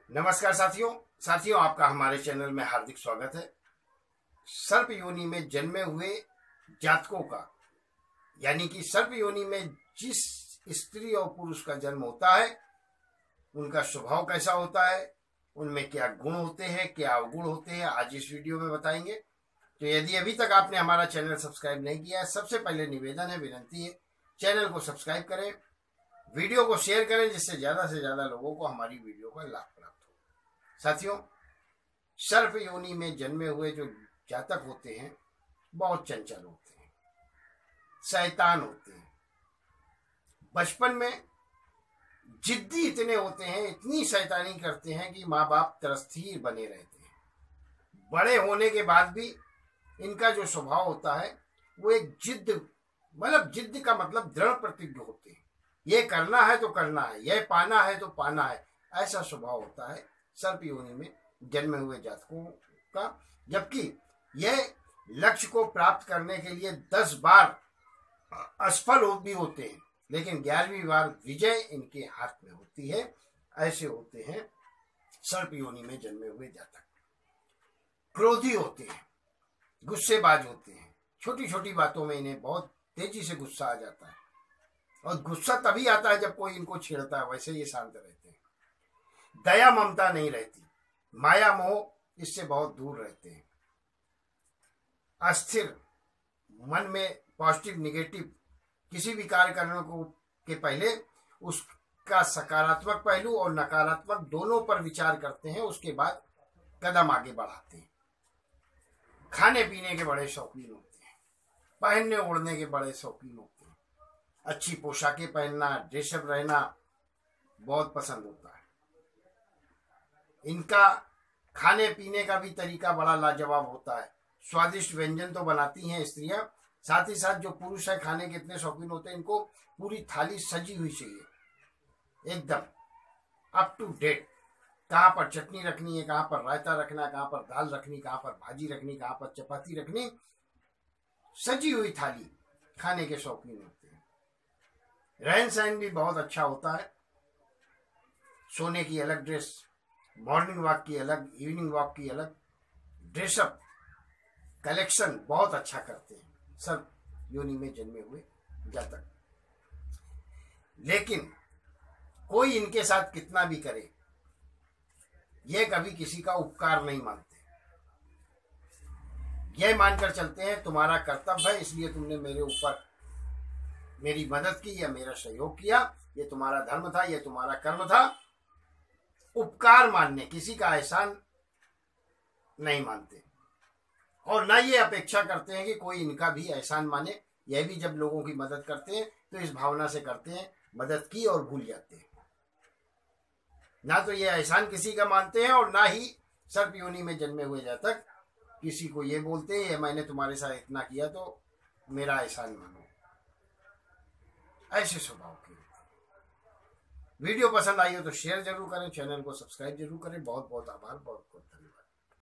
नमस्कार साथियों आपका हमारे चैनल में हार्दिक स्वागत है। सर्प योनि में जन्मे हुए जातकों का यानी कि सर्प योनि में जिस स्त्री और पुरुष का जन्म होता है उनका स्वभाव कैसा होता है, उनमें क्या गुण होते हैं, क्या अवगुण होते हैं, आज इस वीडियो में बताएंगे। तो यदि अभी तक आपने हमारा चैनल सब्सक्राइब नहीं किया है, सबसे पहले निवेदन है, विनती है, चैनल को सब्सक्राइब करें, वीडियो को शेयर करें जिससे ज्यादा से ज्यादा लोगों को हमारी वीडियो का लाभ प्राप्त हो। साथियों, सर्प योनि में जन्मे हुए जो जातक होते हैं बहुत चंचल होते हैं, शैतान होते हैं। बचपन में जिद्दी इतने होते हैं, इतनी शैतानी करते हैं कि माँ बाप त्रस्त बने रहते हैं। बड़े होने के बाद भी इनका जो स्वभाव होता है वो एक जिद्द का मतलब दृढ़ प्रतिज्ञ होते हैं। ये करना है तो करना है, यह पाना है तो पाना है, ऐसा स्वभाव होता है सर्प योनि में जन्मे हुए जातकों का। जबकि यह लक्ष्य को प्राप्त करने के लिए 10 बार असफल भी होते हैं, लेकिन 11वीं बार विजय इनके हाथ में होती है। ऐसे होते हैं सर्प योनि में जन्मे हुए जातक। क्रोधी होते हैं, गुस्सेबाज होते हैं, छोटी छोटी बातों में इन्हें बहुत तेजी से गुस्सा आ जाता है और गुस्सा तभी आता है जब कोई इनको छेड़ता है, वैसे ये शांत रहते हैं। दया ममता नहीं रहती, माया मोह इससे बहुत दूर रहते हैं। अस्थिर मन में पॉजिटिव निगेटिव किसी भी कार्य करने को के पहले उसका सकारात्मक पहलू और नकारात्मक दोनों पर विचार करते हैं, उसके बाद कदम आगे बढ़ाते हैं। खाने पीने के बड़े शौकीन होते हैं, पहनने ओढ़ने के बड़े शौकीन होते हैं, अच्छी पोशाकें पहनना, ड्रेसअप रहना बहुत पसंद होता है। इनका खाने पीने का भी तरीका बड़ा लाजवाब होता है। स्वादिष्ट व्यंजन तो बनाती हैं स्त्रियां, साथ ही साथ जो पुरुष है खाने के इतने शौकीन होते हैं, इनको पूरी थाली सजी हुई चाहिए, एकदम अप टू डेट। कहाँ पर चटनी रखनी है, कहाँ पर रायता रखना है, कहाँ पर दाल रखनी, कहाँ पर भाजी रखनी, कहाँ पर चपाती रखनी, सजी हुई थाली खाने के शौकीन होते हैं। रहन सहन भी बहुत अच्छा होता है। सोने की अलग ड्रेस, मॉर्निंग वॉक की अलग, इवनिंग वॉक की अलग, ड्रेसअप कलेक्शन बहुत अच्छा करते हैं सर्प योनि में जन्मे हुए जातक। लेकिन कोई इनके साथ कितना भी करे, ये कभी किसी का उपकार नहीं मानते। यह मानकर चलते हैं तुम्हारा कर्तव्य है, इसलिए तुमने मेरे ऊपर मेरी मदद की या मेरा सहयोग किया, ये तुम्हारा धर्म था, ये तुम्हारा कर्म था। उपकार मानने, किसी का एहसान नहीं मानते और ना ये अपेक्षा करते हैं कि कोई इनका भी एहसान माने। यह भी जब लोगों की मदद करते हैं तो इस भावना से करते हैं, मदद की और भूल जाते हैं। ना तो ये एहसान किसी का मानते हैं और ना ही सर्प योनि में जन्मे हुए जातक किसी को ये बोलते हैं मैंने तुम्हारे साथ इतना किया तो मेरा एहसान मानो। ऐसे स्वभाव के। वीडियो पसंद आई हो तो शेयर जरूर करें, चैनल को सब्सक्राइब जरूर करें। बहुत बहुत आभार, बहुत बहुत धन्यवाद।